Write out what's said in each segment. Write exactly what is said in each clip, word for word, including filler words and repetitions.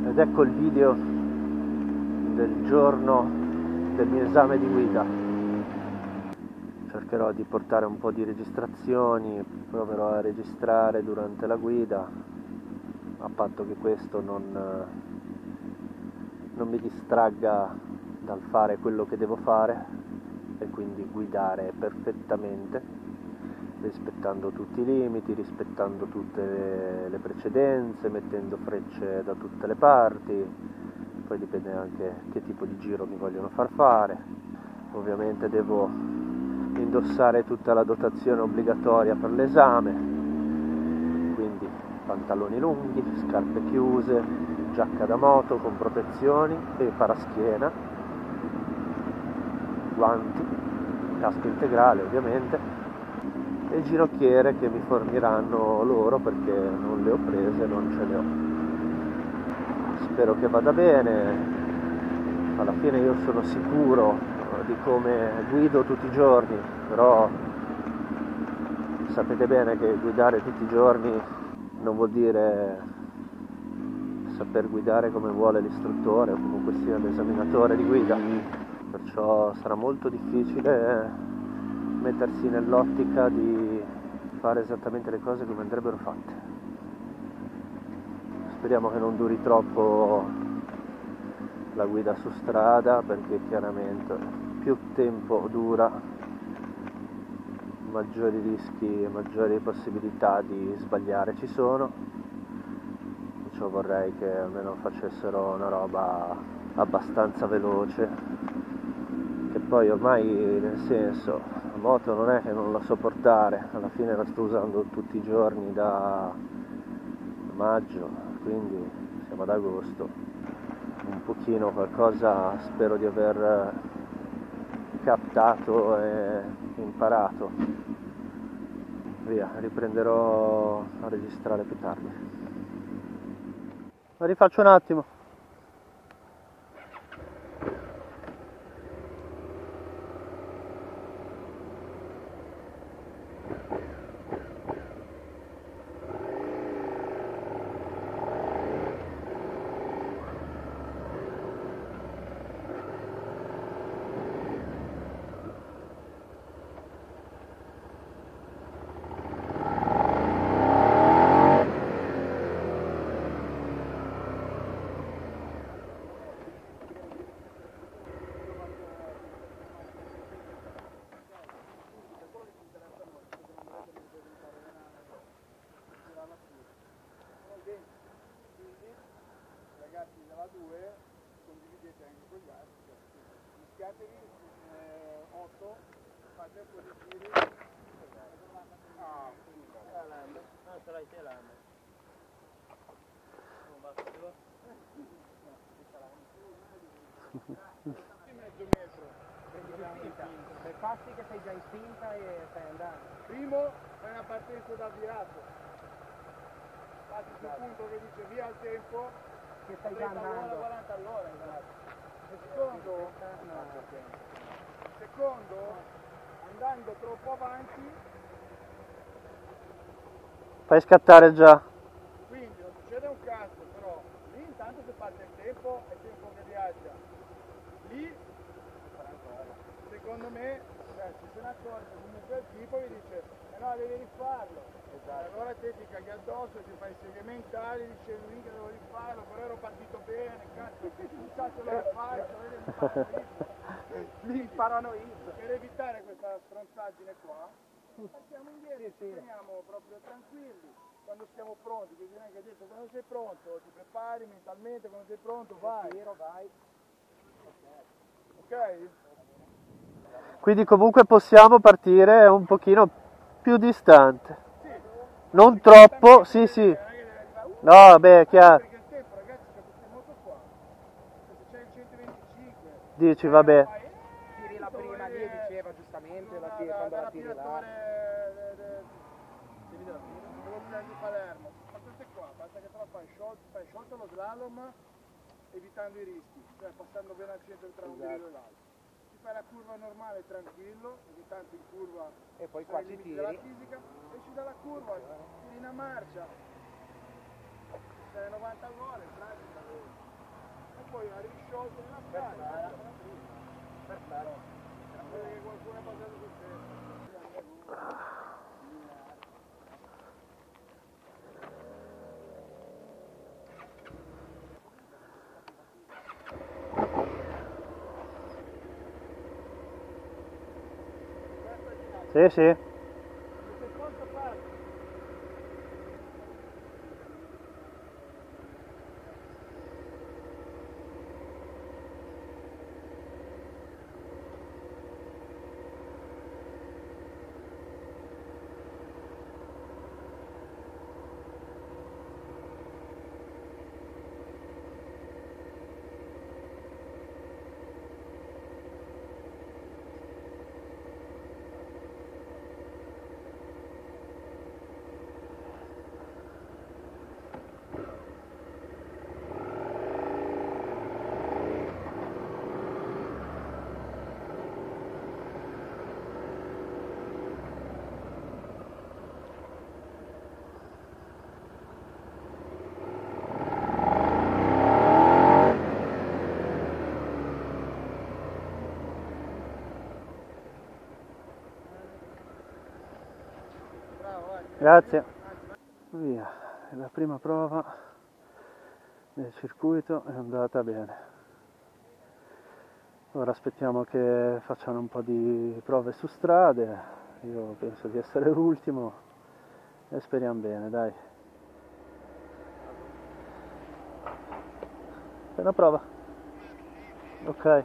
Ed ecco il video del giorno del mio esame di guida. Cercherò di portare un po' di registrazioni, proverò a registrare durante la guida, a patto che questo non, non mi distragga dal fare quello che devo fare e quindi guidare perfettamente, rispettando tutti i limiti, rispettando tutte le, le precedenze, mettendo frecce da tutte le parti. Poi dipende anche che tipo di giro mi vogliono far fare. Ovviamente devo indossare tutta la dotazione obbligatoria per l'esame, quindi pantaloni lunghi, scarpe chiuse, giacca da moto con protezioni e paraschiena, guanti, casco integrale ovviamente, e ginocchiere che mi forniranno loro perché non le ho prese, non ce le ho. Spero che vada bene. Alla fine io sono sicuro di come guido tutti i giorni, però sapete bene che guidare tutti i giorni non vuol dire saper guidare come vuole l'istruttore o comunque sia l'esaminatore di guida, perciò sarà molto difficile mettersi nell'ottica di fare esattamente le cose come andrebbero fatte. Speriamo che non duri troppo la guida su strada, perché chiaramente più tempo dura, maggiori rischi e maggiori possibilità di sbagliare ci sono. Perciò vorrei che almeno facessero una roba abbastanza veloce, che poi ormai, nel senso, la moto non è che non la so portare, alla fine la sto usando tutti i giorni da maggio, quindi siamo ad agosto, un pochino qualcosa spero di aver captato e imparato. Via, riprenderò a registrare più tardi. La rifaccio un attimo. Ragazzi della due, condividete anche con gli altri, mischiatevi otto, fate un po' di giri. Ah, la landa. No, ce l'hai te la landa. Non basta più? Mezzo metro. Se passi che sei già in spinta e stai andando. Primo, fai una partenza da virato. Fatti sul punto che dice via il tempo. Che stai già andando quaranta all'ora, secondo, secondo, andando troppo avanti, Fai scattare già. Quindi non succede un cazzo, però lì intanto se parte il tempo è tempo che viaggia. Lì, secondo me, cioè, se se ne accorge comunque il tipo vi dice eh no, devi rifarlo. Esatto. Allora te ti caghi addosso, ti fai seghe mentali, dici mica devo rifarlo, però ero partito bene, cazzo, chissà se lo rifaccio, mi imparano io. Per evitare questa stronzaggine qua, facciamo indietro, sì, ci teniamo proprio tranquilli, quando siamo pronti, quindi non è che hai detto quando sei pronto, ti prepari mentalmente, quando sei pronto vai. Tiro, vai. Ok? Quindi comunque possiamo partire un pochino più distante. Non troppo, sì sì. No, beh, è chiaro. Perché il tempo, ragazzi, c'è queste moto qua. Se c'è il centoventicinque. Dici, vabbè. Tiri la prima lì, diceva giustamente, la tiri quando la tiri là. Devo prendere di Palermo. Ma queste qua, basta che te la fai sciolto, fai sciolto lo slalom, evitando i rischi, cioè passando bene al centro tra un giro e l'altro. Fai la curva normale tranquillo, ogni tanto in curva e poi qua ci tiri della fisica, esci dalla curva, tiri una marcia, sei novanta all'ora, in pratica. risciolto nella strada. Perfetto. Vede che qualcuno è passato sul tempo. Sì, sì. Grazie. Via, la prima prova del circuito è andata bene. Ora aspettiamo che facciano un po' di prove su strade. Io penso di essere l'ultimo e speriamo bene, dai. Fai una prova. Ok.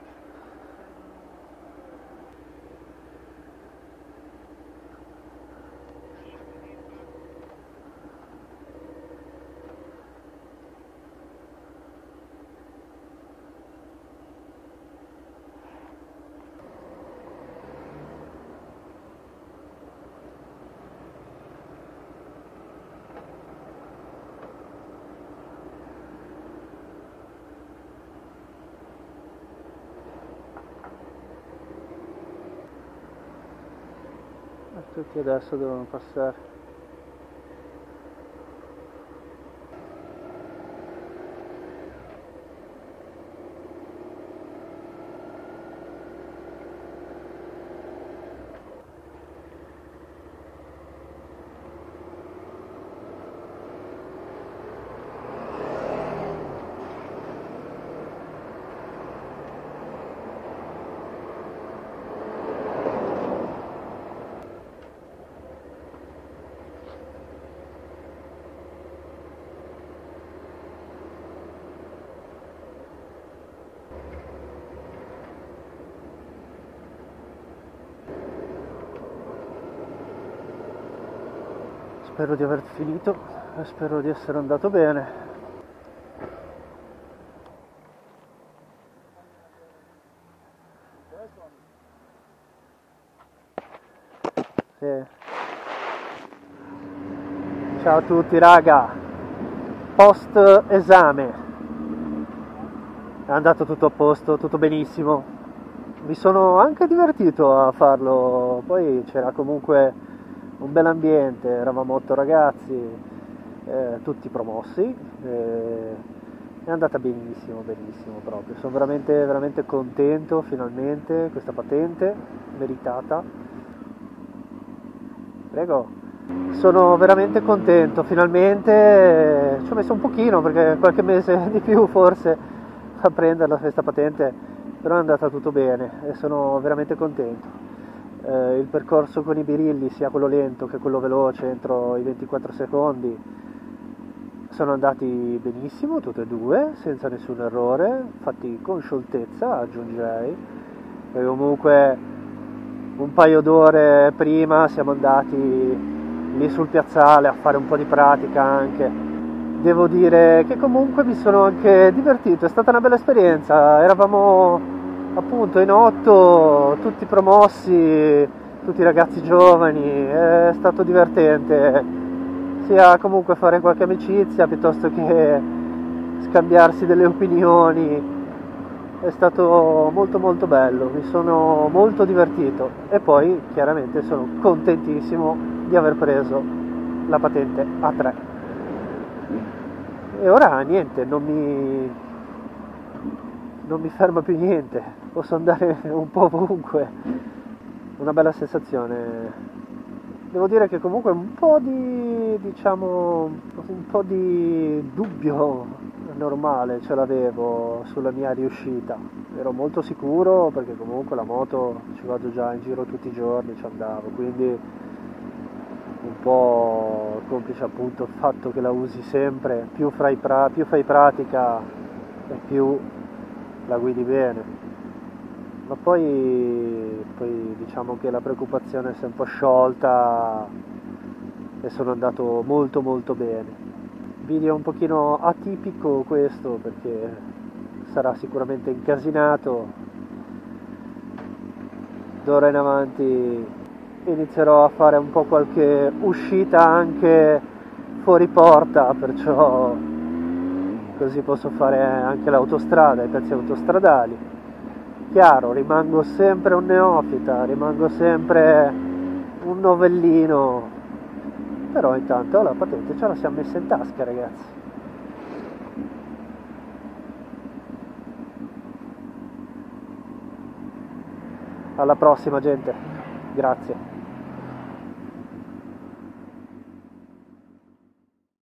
Tutti adesso devono passare. Spero di aver finito e spero di essere andato bene. Sì. Ciao a tutti raga, post esame è andato tutto a posto, tutto benissimo, mi sono anche divertito a farlo, poi c'era comunque un bel ambiente, eravamo otto ragazzi, eh, tutti promossi, eh, è andata benissimo, benissimo proprio, sono veramente, veramente contento finalmente, questa patente meritata, prego, sono veramente contento, finalmente, eh, ci ho messo un pochino perché qualche mese di più forse a prenderla questa patente, però è andata tutto bene e sono veramente contento. Eh, il percorso con i birilli, sia quello lento che quello veloce, entro i ventiquattro secondi, sono andati benissimo tutti e due, senza nessun errore, fatti con scioltezza, aggiungerei, e comunque un paio d'ore prima siamo andati lì sul piazzale a fare un po' di pratica anche. Devo dire che comunque mi sono anche divertito, è stata una bella esperienza, eravamo appunto in otto, tutti promossi, tutti ragazzi giovani, è stato divertente, sia comunque fare qualche amicizia piuttosto che scambiarsi delle opinioni, è stato molto molto bello, mi sono molto divertito e poi chiaramente sono contentissimo di aver preso la patente A tre. E ora niente, non mi... non mi ferma più niente, posso andare un po' ovunque, una bella sensazione. Devo dire che comunque un po' di, diciamo, un po' di dubbio normale ce l'avevo sulla mia riuscita. Ero molto sicuro perché comunque la moto ci vado già in giro tutti i giorni, ci andavo, quindi un po' complice appunto il fatto che la usi sempre, più fai, pra- più fai pratica e più la guidi bene. Ma poi, poi diciamo che la preoccupazione si è un po' sciolta e sono andato molto molto bene. Video un pochino atipico questo perché sarà sicuramente incasinato. D'ora in avanti inizierò a fare un po' qualche uscita anche fuori porta, perciò così posso fare anche l'autostrada, i pezzi autostradali. Chiaro, rimango sempre un neofita, rimango sempre un novellino, però intanto la patente ce la siamo messa in tasca, ragazzi. Alla prossima, gente, grazie.